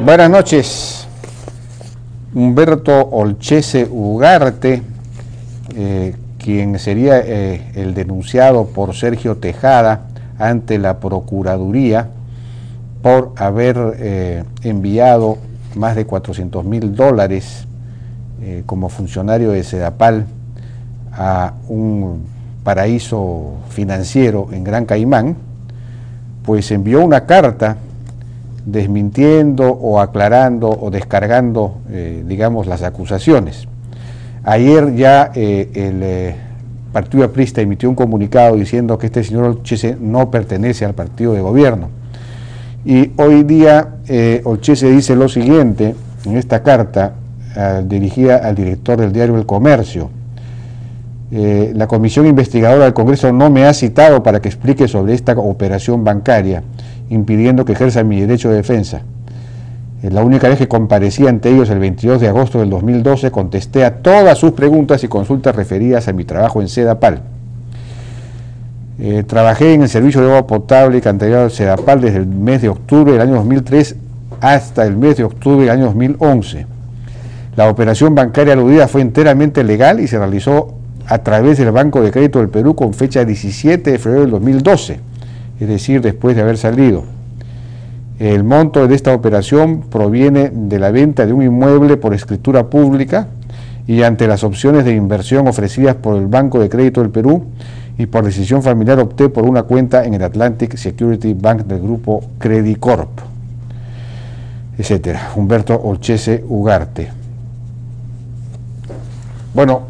Buenas noches. Humberto Olchese Ugarte, quien sería el denunciado por Sergio Tejada ante la Procuraduría por haber enviado más de $400.000 como funcionario de Sedapal a un paraíso financiero en Gran Caimán, pues envió una carta desmintiendo o aclarando o descargando, digamos, las acusaciones. Ayer ya el Partido Aprista emitió un comunicado diciendo que este señor Olchese no pertenece al partido de gobierno. Y hoy día Olchese dice lo siguiente en esta carta dirigida al director del diario El Comercio. La comisión investigadora del Congreso no me ha citado para que explique sobre esta operación bancaria, impidiendo que ejerza mi derecho de defensa. La única vez que comparecí ante ellos el 22 de agosto del 2012, contesté a todas sus preguntas y consultas referidas a mi trabajo en Sedapal. Trabajé en el servicio de agua potable y alcantarillado de Sedapal desde el mes de octubre del año 2003 hasta el mes de octubre del año 2011. La operación bancaria aludida fue enteramente legal y se realizó a través del Banco de Crédito del Perú con fecha 17 de febrero del 2012, es decir, después de haber salido. El monto de esta operación proviene de la venta de un inmueble por escritura pública y ante las opciones de inversión ofrecidas por el Banco de Crédito del Perú, y por decisión familiar opté por una cuenta en el Atlantic Security Bank del grupo Credicorp, etcétera. Humberto Olchese Ugarte. Bueno,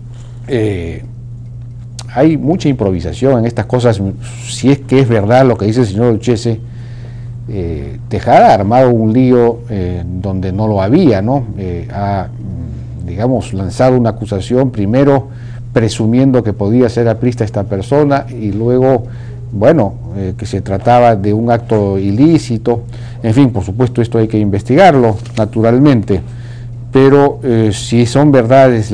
hay mucha improvisación en estas cosas. Si es que es verdad lo que dice el señor Olchese, Tejada ha armado un lío donde no lo había, ¿no? Ha, digamos, lanzado una acusación, primero presumiendo que podía ser aprista esta persona y luego, bueno, que se trataba de un acto ilícito. En fin, por supuesto, esto hay que investigarlo, naturalmente, pero si son verdades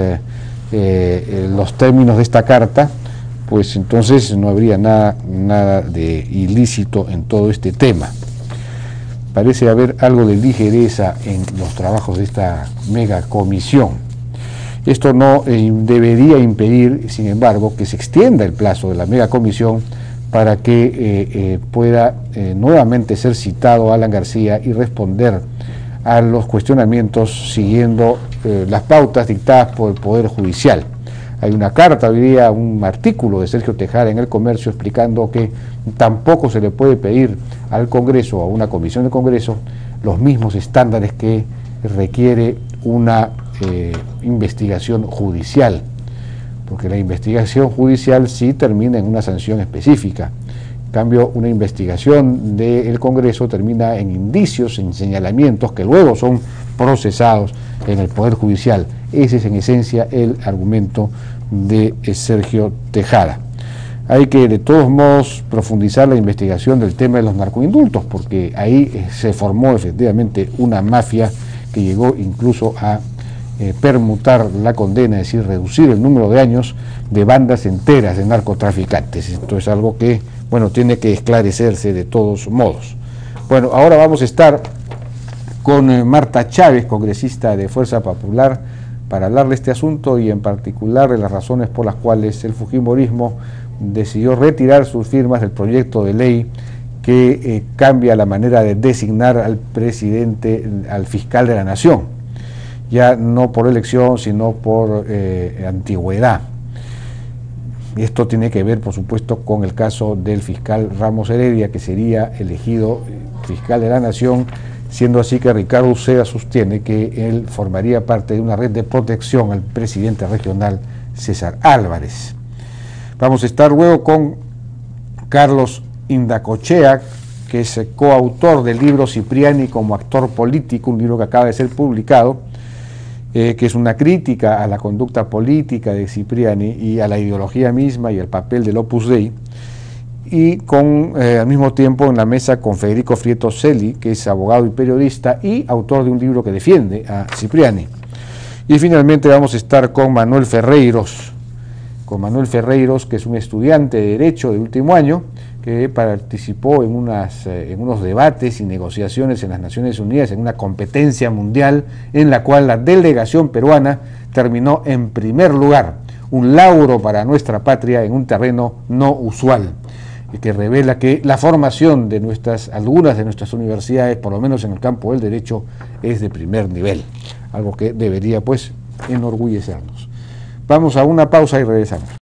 los términos de esta carta, pues entonces no habría nada de ilícito en todo este tema. Parece haber algo de ligereza en los trabajos de esta mega comisión. Esto no debería impedir, sin embargo, que se extienda el plazo de la mega comisión para que pueda nuevamente ser citado Alan García y responder a los cuestionamientos siguiendo las pautas dictadas por el Poder Judicial. Hay una carta hoy día, un artículo de Sergio Tejada en El Comercio explicando que tampoco se le puede pedir al Congreso o a una comisión del Congreso los mismos estándares que requiere una investigación judicial, porque la investigación judicial sí termina en una sanción específica. En cambio, una investigación del Congreso termina en indicios, en señalamientos que luego son procesados en el Poder Judicial. Ese es en esencia el argumento de Sergio Tejada. Hay que de todos modos profundizar la investigación del tema de los narcoindultos, porque ahí se formó efectivamente una mafia que llegó incluso a permutar la condena, es decir, reducir el número de años de bandas enteras de narcotraficantes. Esto es algo que, bueno, tiene que esclarecerse de todos modos. Bueno, ahora vamos a estar con Marta Chávez, congresista de Fuerza Popular, para hablar de este asunto y en particular de las razones por las cuales el fujimorismo decidió retirar sus firmas del proyecto de ley que cambia la manera de designar al presidente, al fiscal de la nación, ya no por elección, sino por antigüedad. Y esto tiene que ver, por supuesto, con el caso del fiscal Ramos Heredia, que sería elegido fiscal de la nación, siendo así que Ricardo Uceda sostiene que él formaría parte de una red de protección al presidente regional César Álvarez. Vamos a estar luego con Carlos Indacochea, que es coautor del libro Cipriani como actor político, un libro que acaba de ser publicado, que es una crítica a la conducta política de Cipriani y a la ideología misma y el papel del Opus Dei, y con al mismo tiempo en la mesa con Federico Frieto Celi, que es abogado y periodista y autor de un libro que defiende a Cipriani. Y finalmente vamos a estar con Manuel Ferreiros, que es un estudiante de Derecho de último año, que participó en unos debates y negociaciones en las Naciones Unidas, en una competencia mundial en la cual la delegación peruana terminó en primer lugar, un lauro para nuestra patria en un terreno no usual, que revela que la formación de algunas de nuestras universidades, por lo menos en el campo del derecho, es de primer nivel, algo que debería pues enorgullecernos. Vamos a una pausa y regresamos.